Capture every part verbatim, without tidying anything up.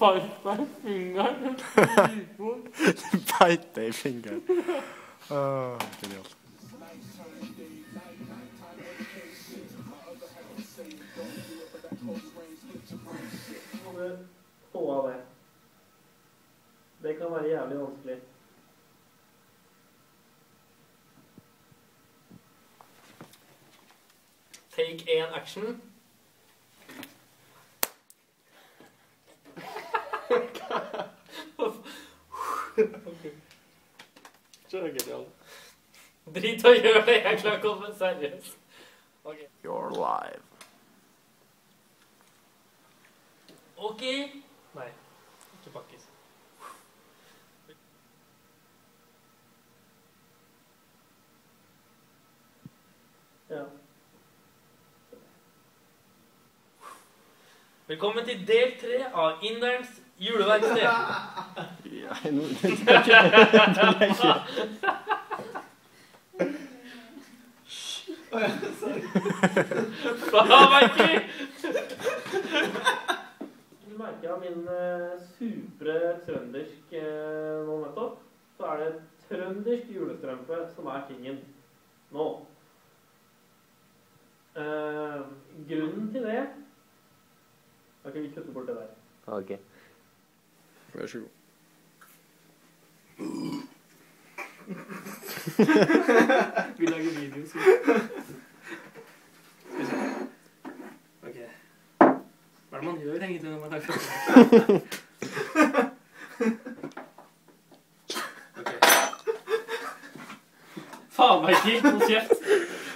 beit meg i fingeren. Du beit deg i fingeren. Åh, genialt. Få av det. Det kan være jævlig vanskelig. Take en action. Okay. Så genialt. Drit å gjøre det, jeg klarer ikke å være seriøs. Okay. You're live. Ok. Nei, ikke bakkes. Ja. Velkommen til del tre av Inderens juleverksted. Ja, nå... Det er ikke... Hva merker? Du merker av min uh, supre trøndersk uh, nå nettopp, så er det trøndersk julestrømpe som er tingen nå. Uh, grunnen til det... Ok, vi kutter bort det der. Ok. Vær så god. Vi lager videos. Ok. Hva er det man gjør egentlig når man lager videos? Ok. Faen meg ikke, hold kjeft.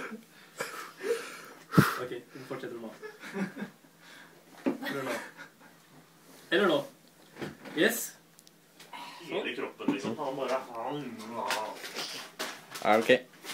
Ok, vi fortsetter nå. Eller nå. Eller nå. Yes. Hele kroppen liksom, han bare han. Ja, ok.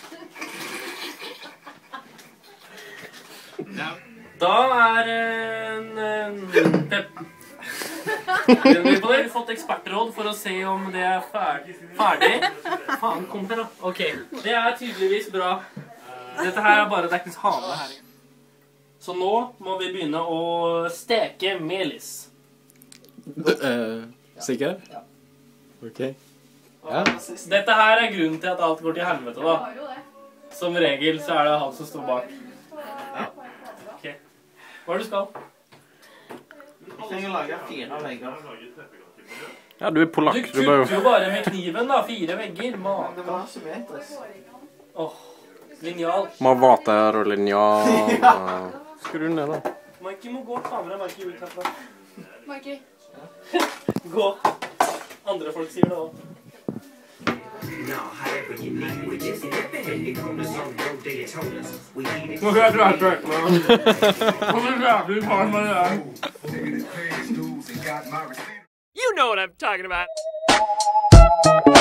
Ja. Da er en, en pep. Vi har fått ekspertråd for å se om det er ferdig. ferdig. Faen, kom her da. Ok, det er tydeligvis bra. Dette her er bare deknings hane her. Så nå må vi begynne å steke melis. Uh, sikker? Ja. Ok. Ja. Dette her er grunnen til at alt går til helvete da. Som regel så er det han som står bak. Ja. Ok. Hva er det du skal? Jeg trenger å lage fire vegger. Ja, du er polakk. Du kutter jo bare med kniven da, fire vegger. Men det var symmetrisk. Åh, linjal. Mavater og linjal. Ja. Skru ned da. Mikey må gå, kamera Mikey ut herfra. Mikey. Gå. Andre folk sier det også. Nå skal jeg klare det. Nå skal jeg klare det. Hva er det? You know what I'm talking about.